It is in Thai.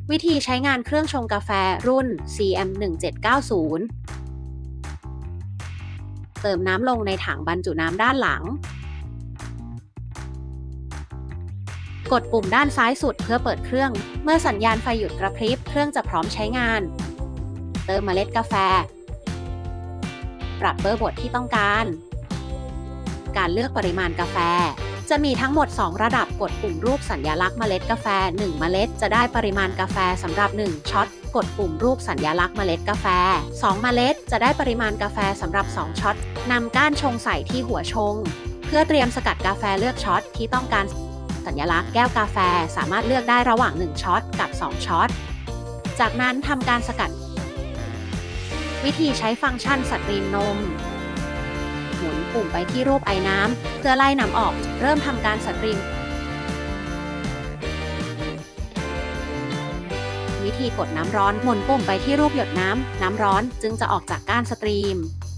วิธีใช้งานเครื่องชงกาแฟรุ่น CM1790 เติมน้ำลงในถังบรรจุน้ำด้านหลังกดปุ่มด้านซ้ายสุดเพื่อเปิดเครื่องเมื่อสัญญาณไฟหยุดกระพริบเครื่องจะพร้อมใช้งานเติมเมล็ดกาแฟปรับเบอร์บดที่ต้องการเลือกปริมาณกาแฟจะมีทั้งหมด2ระดับกดปุ่มรูปสัญลักษณ์เมล็ดกาแฟ1เมล็ดจะได้ปริมาณกาแฟสำหรับ1ช็อตกดปุ่มรูปสัญลักษณ์เมล็ดกาแฟ2เมล็ดจะได้ปริมาณกาแฟสำหรับ2ช็อตนำก้านชงใส่ที่หัวชงเพื่อเตรียมสกัดกาแฟเลือกช็อตที่ต้องการสัญลักษณ์แก้วกาแฟสามารถเลือกได้ระหว่าง1ช็อตกับ2ช็อตจากนั้นทำการสกัดวิธีใช้ฟังก์ชันสตรีมนมหมุนปุ่มไปที่รูปไอน้ำเพื่อไล่น้ำออกเริ่มทำการสตรีมวิธีกดน้ำร้อนหมุนปุ่มไปที่รูปหยดน้ำร้อนจึงจะออกจากก้านสตรีม